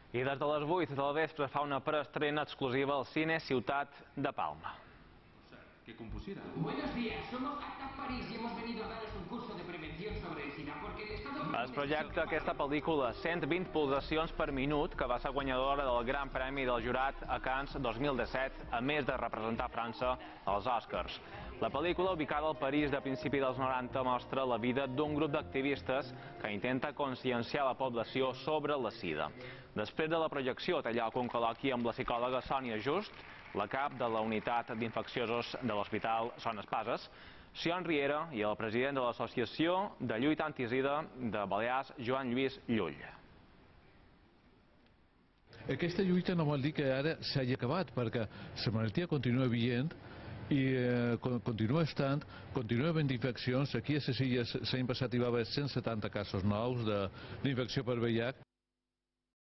I des de les 8 del vespre fa una preestrena exclusiva al Cine Ciutat de Palma. ¿Qué compusiera? Buenos días, somos ACTA París y hemos venido a daros un curso de prevención sobre el SIDA porque el Estado... Es projecta aquesta pel·lícula 120 pulsacions per minut, que va ser guanyadora del Gran Premi del Jurat a Cannes 2017, a més de representar França als Oscars. La pel·lícula, ubicada al París de principi dels 90, mostra la vida d'un grup d'activistes que intenta conscienciar la població sobre la SIDA. Després de la projecció té lloc un col·loqui amb la psicòloga Sònia Just, la cap de la unitat d'infecciosos de l'Hospital Son Espases, Sion Riera i el president de l'Associació de Lluita Antisida de Balears, Joan Lluís Llull. Aquesta lluita no vol dir que ara s'hagi acabat, perquè la malaltia continua vigent i continua estant, continua havent infeccions. Aquí a les Illes l'any passat hi va haver 170 casos nous d'infecció per VIH.